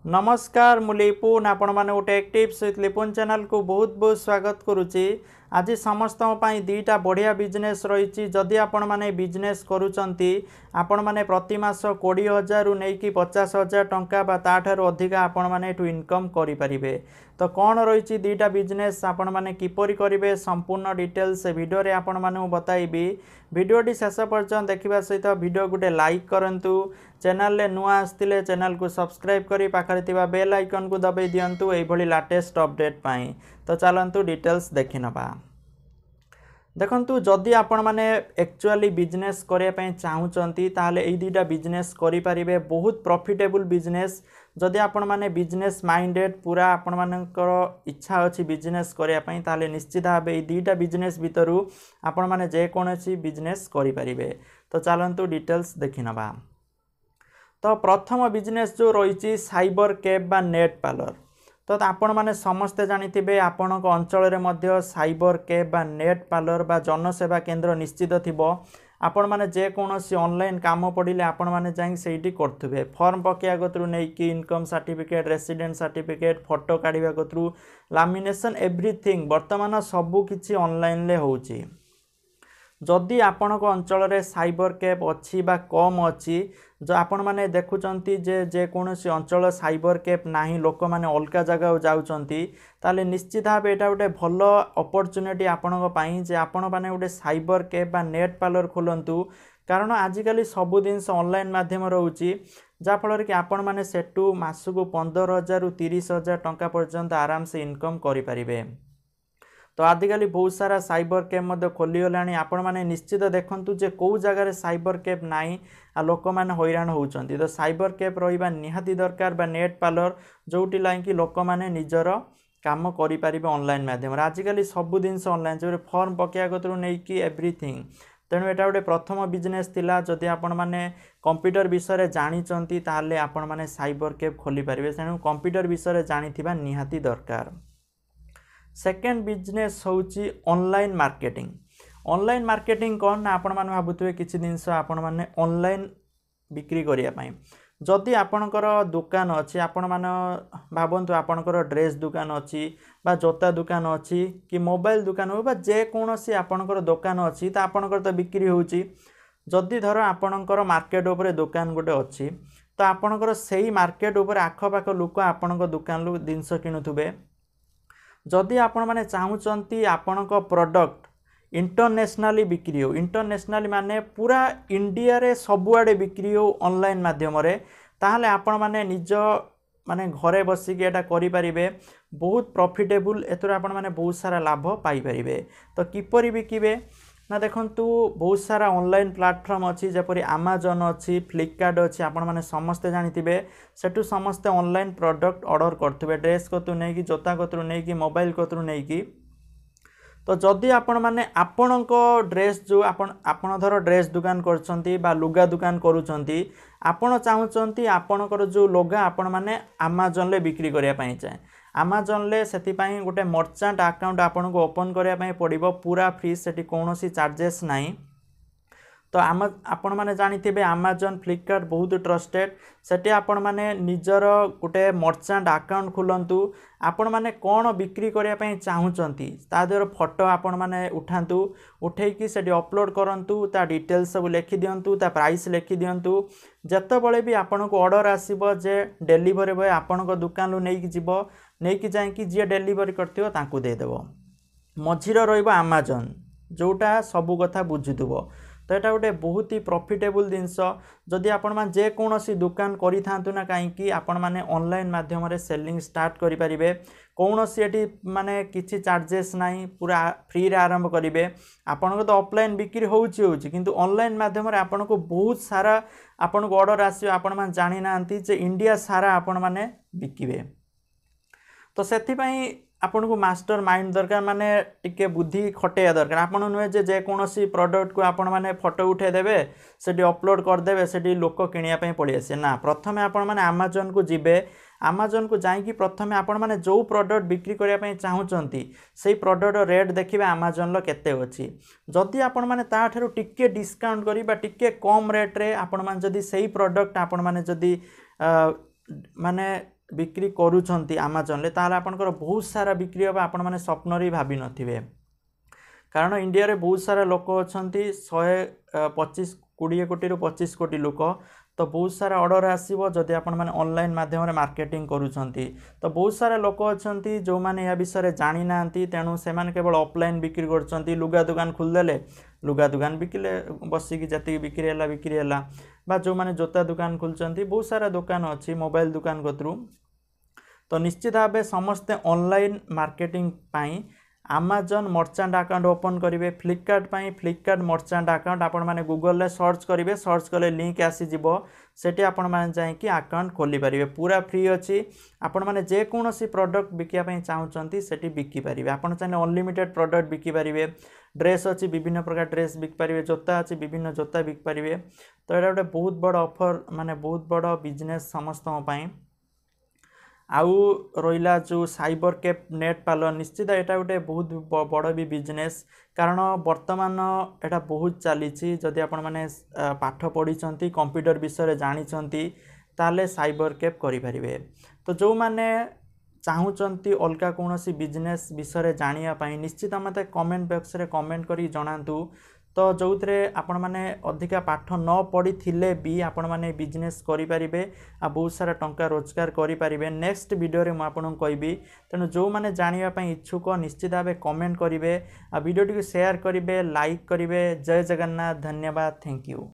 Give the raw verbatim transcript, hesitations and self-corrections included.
नमस्कार मु लिपुन आपण मैंने गोटे टिप्स विथ लिपुन चैनल को बहुत बहुत स्वागत करुच्ची। आज समस्त दुईटा बढ़िया बिजनेस रही। जदि आपण मैंने बिजनेस करुँच आपण मैंने प्रति मास कोड़े हजार नहीं पचास हजार टंका ताठू अधिका आपण मैंने इनकम करें। तो कौन रही दुईटा बिजनेस आपण मैंने किपरि करेंगे संपूर्ण डिटेल्स वीडियो रे आपण मानू बताइबी। वीडियोटी शेष पर्यंत देखा सहित वीडियो गोटे लाइक करंतु। चैनल ले नुआ आसतिले चैनल को सब्सक्राइब करी पाखरे थिबा बेल आइकन को दबाई दियंतु एभली लेटेस्ट अपडेट पाई। तो चलंतु डिटेल्स देखि नबा। देखंतु जदि आपण माने एक्चुअली बिजनेस करिया पई चाहुचंती ताले एई दुईटा बिजनेस करि परिबे। बहुत प्रॉफिटेबल बिजनेस। जदि आपण माने बिजनेस माइंडेड पूरा आपण मानकर इच्छा अछि बिजनेस करिया पई ताले निश्चित भाबे एई दुईटा बिजनेस भितरु आपण माने जे कोनोसी बिजनेस करि परिबे। तो चलंतु डिटेल्स देखि नबा। तो प्रथम बिजनेस जो रही साइबर कैफ बा नेट पार्लर। तो आपण माने समस्ते जानिथिबे आपण अंचल रे मध्य साइबर कैफ बा नेट पार्लर बा जनसेवा केंद्र निश्चित थिबो। आपण माने जे कोनोसी ऑनलाइन काम पड़िले आपण माने जाई सेठी करथुबे। फॉर्म पकेया गतरु नै कि income certificate resident certificate photo काढिबा गतरु लैमिनेशन एवरीथिंग वर्तमान सबु किछि ऑनलाइन ले होउची। जदि आपण को अंचल रे साइबर कैफ अच्छी बा कम अच्छी जो आपण माने देखुचंती जे जे कोनोसी अंचल साइबर कैफ नाही लोक माने अलगा जगह जाउचंती ताले निश्चित भाव एटा गोटे भल अपॉर्चुनिटी आपण को पाई जे आपण माने गोटे साइबर कैफ बा नेट पार्लर खोलंतु। कारण आजिकली सब जिनस ऑनलाइन माध्यम रहउची जा फल कि आपण माने सेटू मासको पंदर हजार रु तीस हजार टंका पर्यंत आराम से इनकम करि परिबे। तो आजिकली बहुत सारा साइबर कैफ मध्य खोलीगलाणी। आपण माने निश्चित देखंतु जे कौ जगार साइबर कैफ नाई आ लोक माने हैरान होउचंती। तो साइबर कैफ रहिबा निहाती दरकार बा नेट पार्लर जोटी लाइक लोक माने निजर काम करि परिबे ऑनलाइन माध्यम। आजिकली सब जिनस ऑनलाइन जो फॉर्म पकेया गतरु नै कि एवरीथिंग। तेणु एटा गोटे प्रथम बिजनेस थिला। जदि आपण माने कंप्यूटर विषय जानिचंती ताले आपण माने साइबर कैफ खोली परिबे। तेणु कंप्यूटर विषय जानिथिबा निहाती दरकार। सेकेंड बिजनेस होची ऑनलाइन मार्केटिंग। ऑनलाइन मार्केटिंग कौन ना आपण माने भाबुतबे किछि दिनस आपण माने ऑनलाइन बिक्री करिया पई। जदि आपणकर दुकान अछि आपण माने भाबंतु आपणकर ड्रेस दुकान अछि बा जोता दुकान अछि कि मोबाइल दुकान हो बा जे कोनोसी आपणकर दुकान अछि त आपणकर त बिक्री होउची। जदि धर आपणकर मार्केट ऊपर दुकान गोटे अछि त आपणकर सेही मार्केट ऊपर आखपाख लोक आपणकर दुकान लु दिनस किनुथुबे। जदि आपण माने चाहुचंती आपणक प्रोडक्ट इंटरनेशनली बिक्री हो। इंटरनेशनली माने पूरा इंडिया रे सबुआडे बिक्री हो ऑनलाइन माध्यम रे ताहले आपण माने निज माने घरे बसिक एटा करि परिबे। बहुत प्रॉफिटेबल एतुर आपण माने बहुत सारा लाभ पाई परिबे। तो किपरि बिकिबे ना देखंतु बहुत सारा ऑनलाइन प्लेटफॉर्म अच्छी जपरी अमेजन अच्छी फ्लिपकार्ट अच्छी आपण माने समस्ते जानिथिबे। सेटु समस्ते ऑनलाइन प्रोडक्ट ऑर्डर करथुबे ड्रेस कतु नै कि जोता कतु नै कि मोबाइल कतु नै कि। तो जदि आपण माने आपणको ड्रेस जो आपण आपण धर ड्रेस दुकान करछंती बा लुगा दुकान करूछंती आपण चाहुचंती आपणकर जो लोगा आपण माने अमेजन ले बिक्री करिया पई चाहे अमेजन ले सेति पई गोटे मर्चेंट अकाउंट आपण को ओपन करिया पई पड़िबो। पूरा फ्री सेठी कोनोसी चार्जेस नाही। तो आम आपण माने जानिथिबे अमेजन फ्लिपकार्ट बहुत ट्रस्टेड। सेठी आपण माने निजर गोटे मर्चेंट अकाउंट खोलंतु। आपण माने कोन बिक्री करिया पई चाहुचंती ता देर फोटो आपण माने उठांतु उठेई कि सेठी अपलोड करंतु ता डिटेल्स सब लिखि दियंतु ता प्राइस लिखि दियंतु। जत्ते बळे भी आपण को ऑर्डर आसीबो जे डिलीवरी बॉय आपण को दुकान लु नै कि जिवो नै कि जाई कि जे डिलीवरी करथिबो तांकू दे देबो। मझिर रहिबो अमेजन जोटा सब कथा बुझितुबो। तो यहाँ गोटे बहुत ही प्रॉफिटेबल जिनस। जदि आपण मान जे कोनोसी दुकान करि थांतु ना काई कि आपण माने ऑनलाइन माध्यम रे सेलिंग स्टार्ट करि परिबे। कोनोसी एटी माने किछि चार्जेस नाही पूरा फ्री रे आरंभ करिवे। आपण को तो ऑफलाइन बिक्री होउची होउची किंतु ऑनलाइन माध्यम रे आपण को बहुत सारा आपण को ऑर्डर आसी आपण मान जानि नांती जे इंडिया सारा आपण माने बिकिबे। तो सेथि पई आपण को मास्टर माइंड दरकार माने टिके बुद्धि खटेया दरकार। आपण नुहे जे जे कोनोसी प्रोडक्ट को आपण माने फोटो उठे देबे सेठी अपलोड कर देबे सेठी लोक किनिया पई पळि आसे ना। प्रथमे आपण माने अमेजन को जिबे अमेजन को जाई कि प्रथमे आपण माने जो प्रोडक्ट बिक्री करिया पई चाहुचंती सेही प्रोडक्ट रेट देखिबे अमेजन लो केते अछि। जदि आपण माने ता थारु टिके डिस्काउंट करी बा टिके कम रेट रे आपण माने जदि सेही प्रोडक्ट आपण माने जदि माने बिक्री करूछंती अमेजन ले ताले आपनकर बहुत सारा बिक्री होबा आपण माने स्वप्न रे भाबी नथिबे कारण इंडिया रे बहुत सारा लोक अछंती सौ पच्चीस बीस कोटी रु पच्चीस कोटी लोक तो बहुत सारा ऑर्डर आसीबो जदि आपण माने ऑनलाइन माध्यम रे मार्केटिंग करूछंती तो बहुत सारा लोक अछंती जो माने या विषय रे जानि नांती तेनु से माने केवल ऑफलाइन बिक्री करछंती लुगा दुकान खुल देले लुगा दुकान बिकिले बसी की जति बिक्री हला बिक्री हला बा जो माने जोता दुकान खुलछंती बहुत सारा दुकान अछि मोबाइल दुकान गतरु तो निश्चित भाव समस्ते ऑनलाइन मार्केटिंग पाई Amazon मर्चेंट अकाउंट ओपन करेंगे फ्लिपकार्ट पाई फ्लिपकार्ट मर्चेंट अकाउंट आपण माने गूगल ले सर्च करेंगे सर्च कले लिंक आसी जिवो सेठी आपण माने जाईकी अकाउंट खोली परिबे पूरा फ्री अछि आपण माने जे कोनोसी प्रोडक्ट बिकिया पई चाहुचंती सेठी बिकी परिबे आपण चाहे अनलिमिटेड प्रोडक्ट बिकी परिबे ड्रेस अछि विभिन्न प्रकार ड्रेस बिक परिबे जोता अछि विभिन्न जोता बिक परिबे तो एटा गोटे बहुत बड़ ऑफर माने बहुत बड़ बिजनेस समस्त पई आउ रोइला जो साइबर कैप नेट पार्लर निश्चित एटा गोटे बहुत बड़ भी बिजनेस कारण वर्तमान एटा बहुत चली जदि आपण माने पाठ पढ़ी कंप्यूटर विषय जानी ताले साइबर कैप करि परिबे तो जो माने चाहूचंती अलगा कोनोसी बिजनेस विषय जानिया पई निश्चित मते कमेंट बॉक्स रे कमेंट करी जणांतु तो जो थे आपण माने अधिका पाठ न पढ़ी थिले भी आपण माने बिजनेस करि परिबे आ बहुत सारा टंका रोजगार करि परिबे नेक्स्ट वीडियो रे म आपन कहबी तेनु जो माने जानिया पई इच्छुक निश्चित भाबे कमेंट करिवे आ वीडियो टी शेयर करिवे लाइक करिवे जय जगन्नाथ धन्यवाद थैंक यू।